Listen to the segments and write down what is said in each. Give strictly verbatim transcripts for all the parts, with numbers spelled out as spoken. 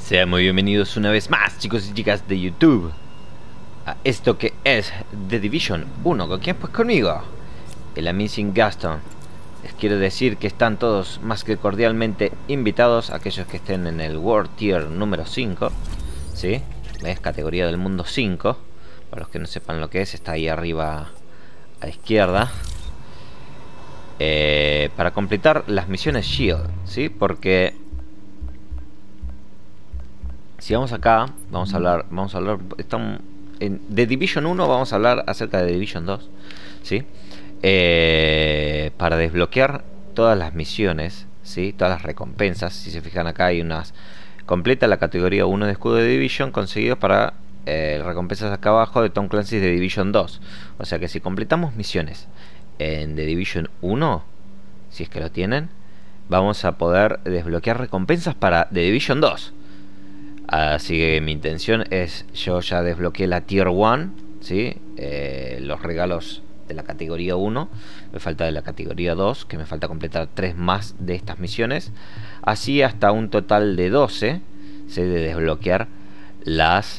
Sean muy bienvenidos una vez más, chicos y chicas de YouTube, a esto que es The Division uno. ¿Con quién? Pues conmigo, el Amazing Gaston. Les quiero decir que están todos más que cordialmente invitados, aquellos que estén en el World Tier número cinco, ¿sí? Es categoría del mundo cinco. Para los que no sepan lo que es, está ahí arriba a la izquierda. Eh, para completar las misiones Shield, ¿sí? Porque si vamos acá, vamos a hablar, vamos a hablar, estamos en The Division uno, vamos a hablar acerca de The Division dos, ¿sí? Eh, para desbloquear todas las misiones, ¿sí? Todas las recompensas, si se fijan acá hay unas, completa la categoría uno de escudo de Division conseguidos para eh, recompensas acá abajo de Tom Clancy's de Division dos. O sea que si completamos misiones en The Division uno, si es que lo tienen, vamos a poder desbloquear recompensas para The Division dos. Así que mi intención es, yo ya desbloqueé la Tier uno, ¿sí? Eh, los regalos de la categoría uno, me falta de la categoría dos, que me falta completar tres más de estas misiones, así hasta un total de doce, ¿sí? De desbloquear las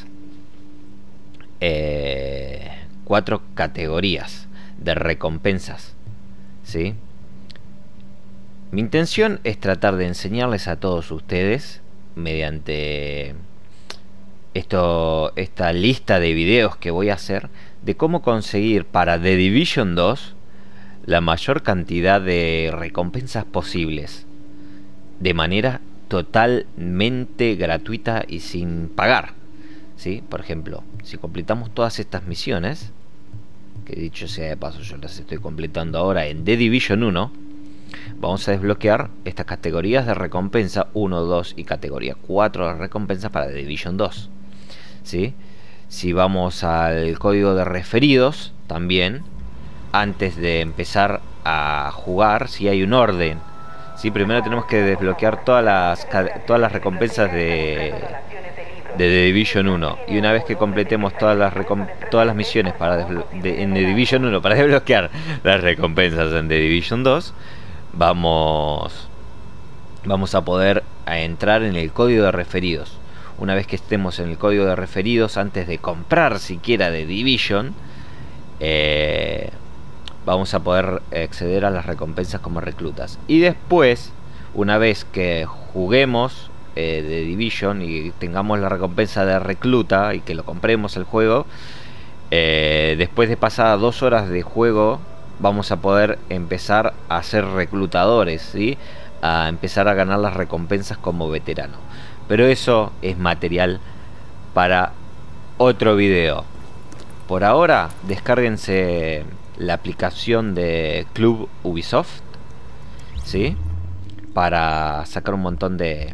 eh, cuatro categorías de recompensas, ¿sí? Mi intención es tratar de enseñarles a todos ustedes mediante esto, esta lista de videos que voy a hacer, de cómo conseguir para The Division dos la mayor cantidad de recompensas posibles de manera totalmente gratuita y sin pagar, ¿sí? Por ejemplo, si completamos todas estas misiones, que dicho sea de paso yo las estoy completando ahora en The Division uno, vamos a desbloquear estas categorías de recompensa uno, dos y categoría cuatro de recompensa para The Division dos, ¿sí? Si vamos al código de referidos, también antes de empezar a jugar, si hay un orden, ¿sí? Primero tenemos que desbloquear todas las, todas las recompensas de, de The Division uno, y una vez que completemos todas las, todas las misiones para de, en The Division uno para desbloquear las recompensas en The Division dos, vamos vamos a poder a entrar en el código de referidos. Una vez que estemos en el código de referidos, antes de comprar siquiera de Division, eh, vamos a poder acceder a las recompensas como reclutas. Y después, una vez que juguemos eh, de Division y tengamos la recompensa de recluta y que lo compremos el juego, eh, después de pasar dos horas de juego, vamos a poder empezar a ser reclutadores, ¿sí? A empezar a ganar las recompensas como veterano. Pero eso es material para otro video. Por ahora, descárguense la aplicación de Club Ubisoft, ¿sí? Para sacar un montón de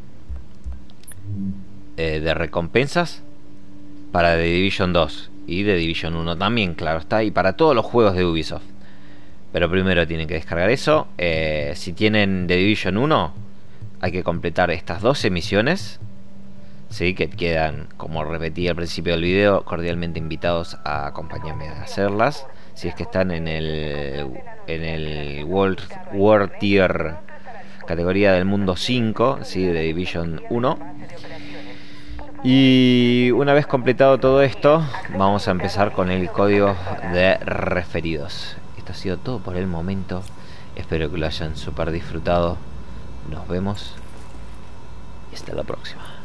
eh, de recompensas para The Division dos y The Division uno también, claro está, y para todos los juegos de Ubisoft. Pero primero tienen que descargar eso. Eh, si tienen The Division uno, hay que completar estas doce misiones, ¿sí? Que quedan, como repetí al principio del video, cordialmente invitados a acompañarme a hacerlas. Si es que están en el en el World, World Tier categoría del mundo cinco, ¿sí? De Division uno. Y una vez completado todo esto, vamos a empezar con el código de referidos. Esto ha sido todo por el momento. Espero que lo hayan super disfrutado. Nos vemos y hasta la próxima.